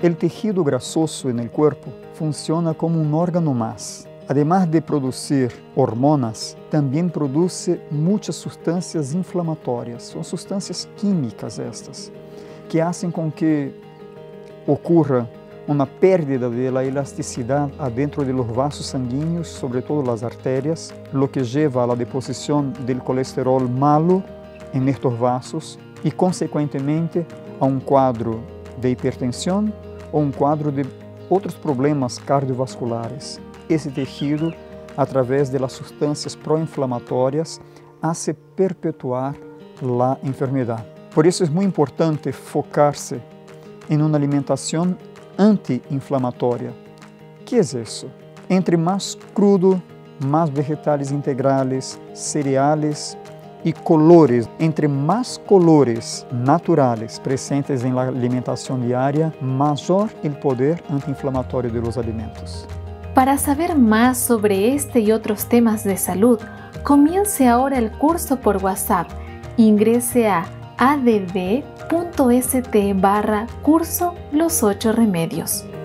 El tejido grasoso en el cuerpo funciona como un órgano más. Además de producir hormonas, también produce muchas sustancias inflamatorias. Son sustancias químicas estas, que hacen con que ocurra una pérdida de la elasticidad adentro de los vasos sanguíneos, sobre todo las arterias, lo que lleva a la deposición del colesterol malo en estos vasos y, consecuentemente, a un cuadro de hipertensión o un cuadro de otros problemas cardiovasculares. Esse tejido, através de las sustancias proinflamatórias, hace perpetuar la enfermedad. Por isso é muito importante focar-se em uma alimentação anti-inflamatória. Que é isso? Entre mais crudo, mais vegetais integrales, cereais e colores, entre mais colores naturais presentes em la alimentação diária, maior o poder anti-inflamatório de los alimentos. Para saber más sobre este y otros temas de salud, comience ahora el curso por WhatsApp. Ingrese a adv.st/curso Los 8 Remedios.